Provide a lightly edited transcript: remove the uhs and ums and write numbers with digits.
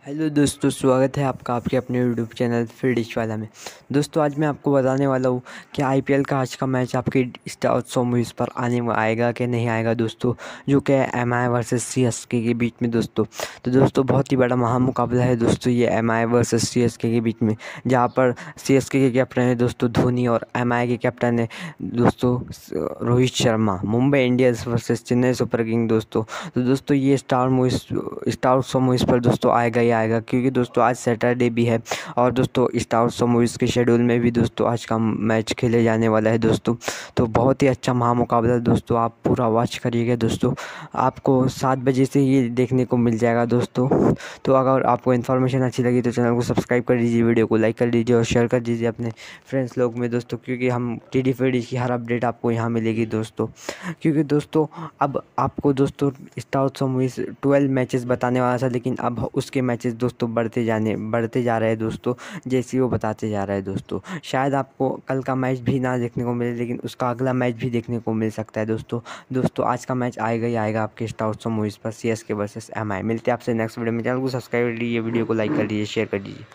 Hello दोस्तों, स्वागत है आपका आपके अपने यूट्यूब चैनल फिर डिश वाला में। दोस्तों आज मैं आपको बताने वाला हूँ कि आईपीएल का आज का मैच आपके स्टार उत्सव मूवीज़ पर आने में आएगा कि नहीं आएगा दोस्तों, जो कि एमआई वर्सेस सीएसके के बीच में दोस्तों। तो दोस्तों बहुत ही बड़ा महामुकाबला है दोस्तों ये एमआई वर्सेस सीएसके के बीच में, जहाँ पर सीएसके के कैप्टन है दोस्तों धोनी और एमआई के कैप्टन है दोस्तों Rohit Sharma. Mumbai Indians versus Chennai super king दोस्तों। तो दोस्तों ये स्टार उत्सव मूवीज़ पर दोस्तों आएगा ही आएगा, क्योंकि दोस्तों आज सैटरडे भी है और दोस्तों स्टार उत्सव मूवीज़ के शेड्यूल में भी दोस्तों आज का मैच खेले जाने वाला है दोस्तों। तो बहुत ही अच्छा महामुकाबला दोस्तों, आप पूरा वॉच करिएगा दोस्तों। आपको 7 बजे से ये देखने को मिल जाएगा दोस्तों। तो अगर आपको इन्फॉर्मेशन अच्छी लगी तो चैनल को सब्सक्राइब कर दीजिए, वीडियो को लाइक कर दीजिए और शेयर कर दीजिए अपने फ्रेंड्स लोग में दोस्तों, क्योंकि हम टीडी फीडी की हर अपडेट आपको यहाँ मिलेगी दोस्तों। क्योंकि दोस्तों अब आपको दोस्तों स्टार उत्सव मूवीज़ 12 मैचेस बताने वाला था, लेकिन अब उसके मैचेस दोस्तों बढ़ते जा रहे हैं दोस्तों, जैसे वो बताते जा रहे हैं दोस्तों। शायद आपको कल का मैच भी ना देखने को मिले, लेकिन उसका अगला मैच भी देखने को मिल सकता है दोस्तों। दोस्तों आज का मैच आएगा ही आएगा आपके स्टार उत्सव मूवीज़ पर, सीएसके वर्सेस एमआई। मिलते हैं आपसे नेक्स्ट वीडियो में। चैनल को सब्सक्राइब कर लीजिए, वीडियो को लाइक कर दीजिए, शेयर कर दीजिए।